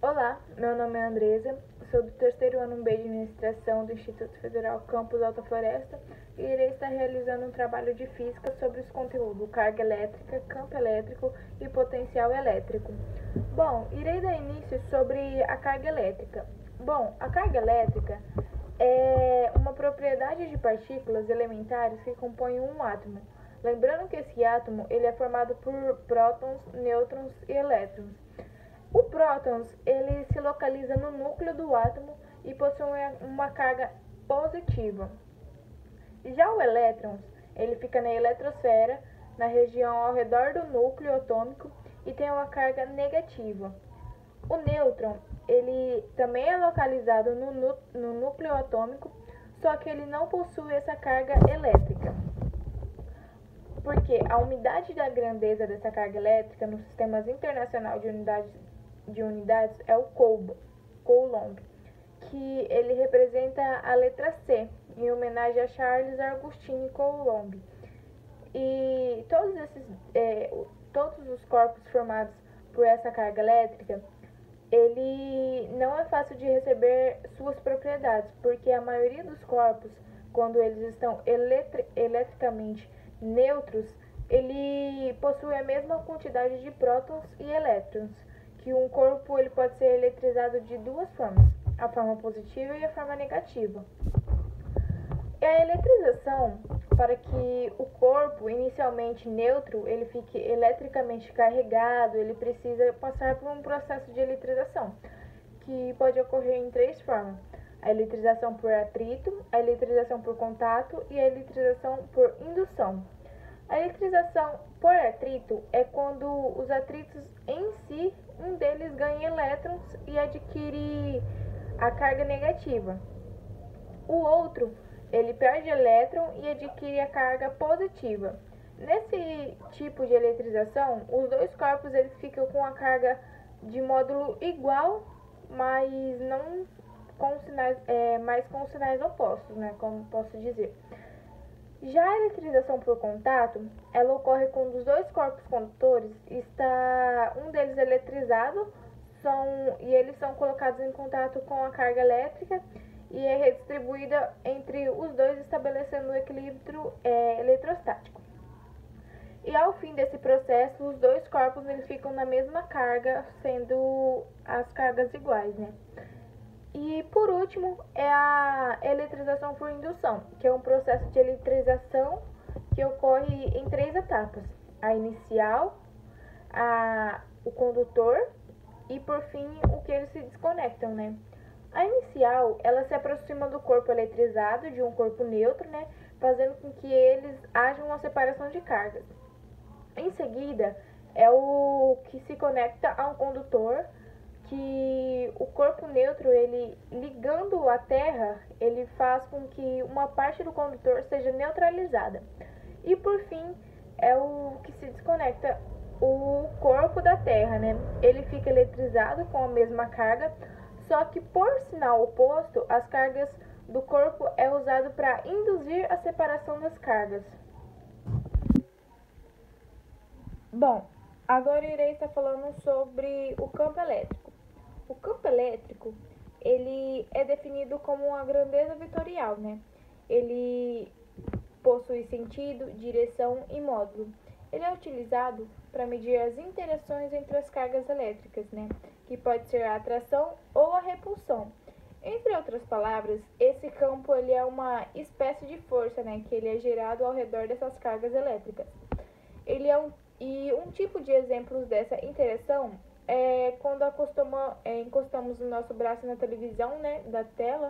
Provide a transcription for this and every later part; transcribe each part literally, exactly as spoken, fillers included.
Olá, meu nome é Andresa, sou do terceiro ano B de Administração do Instituto Federal Campus Alta Floresta e irei estar realizando um trabalho de física sobre os conteúdos carga elétrica, campo elétrico e potencial elétrico. Bom, irei dar início sobre a carga elétrica. Bom, a carga elétrica é uma propriedade de partículas elementares que compõem um átomo. Lembrando que esse átomo ele é formado por prótons, nêutrons e elétrons. O prótons ele se localiza no núcleo do átomo e possui uma carga positiva. Já o elétron ele fica na eletrosfera, na região ao redor do núcleo atômico e tem uma carga negativa. O nêutron ele também é localizado no, no núcleo atômico, só que ele não possui essa carga elétrica. Porque a unidade da grandeza dessa carga elétrica no Sistema Internacional de Unidades de unidades é o Coulomb, que ele representa a letra C, em homenagem a Charles Augustin Coulomb. E todos esses, é, todos os corpos formados por essa carga elétrica, ele não é fácil de receber suas propriedades, porque a maioria dos corpos, quando eles estão eletri eletricamente neutros, ele possui a mesma quantidade de prótons e elétrons. Que um corpo ele pode ser eletrizado de duas formas, a forma positiva e a forma negativa. E a eletrização, para que o corpo inicialmente neutro ele fique eletricamente carregado, ele precisa passar por um processo de eletrização, que pode ocorrer em três formas: a eletrização por atrito, a eletrização por contato e a eletrização por indução. A eletrização por atrito é quando os atritos em si, um deles ganha elétrons e adquire a carga negativa. O outro, ele perde elétron e adquire a carga positiva. Nesse tipo de eletrização, os dois corpos eles ficam com a carga de módulo igual, mas não com sinais, é, mas com sinais opostos, né, como posso dizer. Já a eletrização por contato, ela ocorre quando os dois corpos condutores está um deles eletrizado são, e eles são colocados em contato com a carga elétrica e é redistribuída entre os dois, estabelecendo um equilíbrio é, eletrostático. E ao fim desse processo, os dois corpos eles ficam na mesma carga, sendo as cargas iguais, né? E por último é a eletrização por indução, que é um processo de eletrização que ocorre em três etapas: a inicial, a, o condutor e por fim o que eles se desconectam, né? A inicial ela se aproxima do corpo eletrizado de um corpo neutro, né, fazendo com que eles hajam uma separação de cargas. Em seguida é o que se conecta a um condutor, que o corpo neutro, ele ligando a Terra, ele faz com que uma parte do condutor seja neutralizada. E por fim, é o que se desconecta, o corpo da Terra, né? Ele fica eletrizado com a mesma carga, só que por sinal oposto, as cargas do corpo é usado para induzir a separação das cargas. Bom, agora irei estar falando sobre o campo elétrico. O campo elétrico, ele é definido como uma grandeza vetorial, né? Ele possui sentido, direção e módulo. Ele é utilizado para medir as interações entre as cargas elétricas, né? Que pode ser a atração ou a repulsão. Entre outras palavras, esse campo ele é uma espécie de força, né? Que ele é gerado ao redor dessas cargas elétricas. Ele é um, e um tipo de exemplos dessa interação é quando acostuma, é, encostamos o nosso braço na televisão, né, da tela,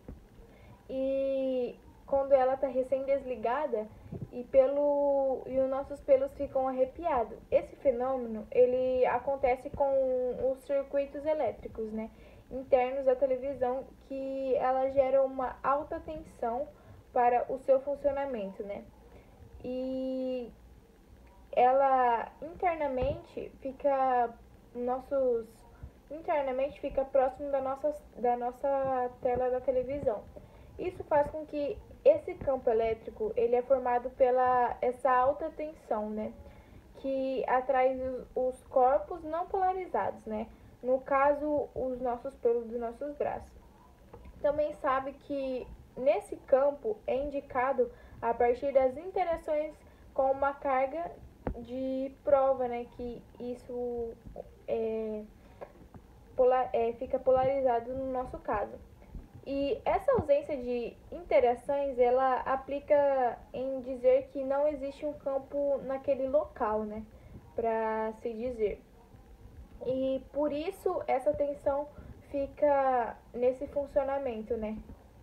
e quando ela está recém-desligada e, pelo, e os nossos pelos ficam arrepiados. Esse fenômeno ele acontece com os circuitos elétricos, né, internos da televisão, que ela gera uma alta tensão para o seu funcionamento, né, e ela internamente fica nossos internamente fica próximo da nossa, da nossa tela da televisão. Isso faz com que esse campo elétrico ele é formado pela essa alta tensão, né, que atrai os, os corpos não polarizados, né, no caso, os nossos pelos dos nossos braços. Também sabe que nesse campo é indicado a partir das interações com uma carga de prova, né, que isso é, polar, é, fica polarizado no nosso caso. E essa ausência de interações, ela aplica em dizer que não existe um campo naquele local, né, para se dizer. E por isso essa tensão fica nesse funcionamento, né?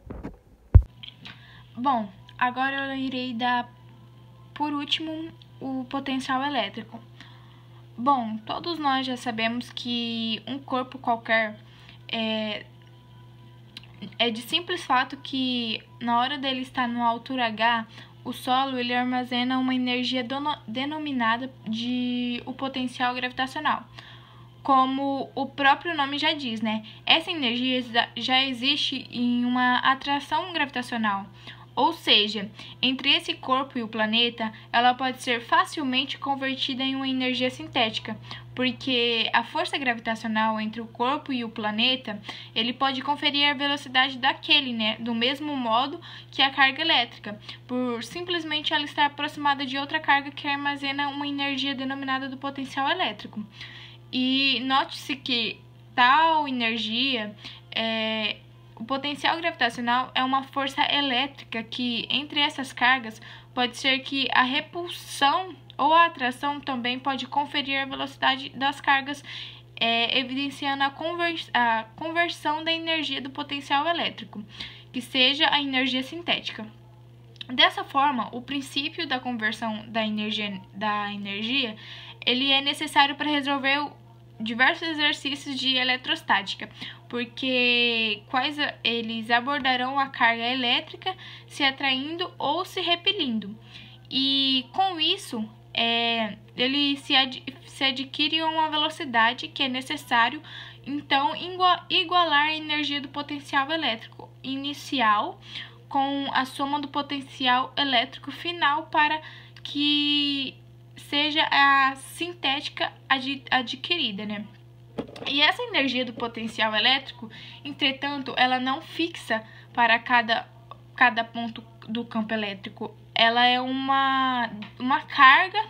Bom, agora eu irei dar, por último, o potencial elétrico. Bom, todos nós já sabemos que um corpo qualquer é, é de simples fato que, na hora dele estar numa altura H, o solo ele armazena uma energia dono, denominada de o potencial gravitacional. Como o próprio nome já diz, né? Essa energia já existe em uma atração gravitacional. Ou seja, entre esse corpo e o planeta, ela pode ser facilmente convertida em uma energia sintética, porque a força gravitacional entre o corpo e o planeta, ele pode conferir a velocidade daquele, né, do mesmo modo que a carga elétrica, por simplesmente ela estar aproximada de outra carga que armazena uma energia denominada do potencial elétrico. E note-se que tal energia é o potencial gravitacional é uma força elétrica que, entre essas cargas, pode ser que a repulsão ou a atração também pode conferir a velocidade das cargas, é, evidenciando a, convers a conversão da energia do potencial elétrico, que seja a energia sintética. Dessa forma, o princípio da conversão da energia, da energia ele é necessário para resolver o diversos exercícios de eletrostática, porque quais eles abordarão a carga elétrica se atraindo ou se repelindo. E com isso, é, ele se, ad, se adquire uma velocidade que é necessário, então, igualar a energia do potencial elétrico inicial com a soma do potencial elétrico final para que seja a sintética ad adquirida, né? E essa energia do potencial elétrico, entretanto, ela não fixa para cada, cada ponto do campo elétrico. Ela é uma, uma carga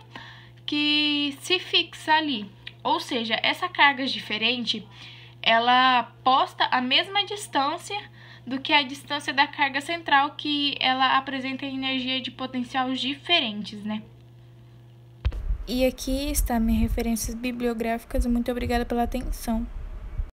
que se fixa ali. Ou seja, essa carga diferente, ela posta a mesma distância do que a distância da carga central, que ela apresenta energia de potenciais diferentes, né? E aqui está minhas referências bibliográficas. Muito obrigada pela atenção.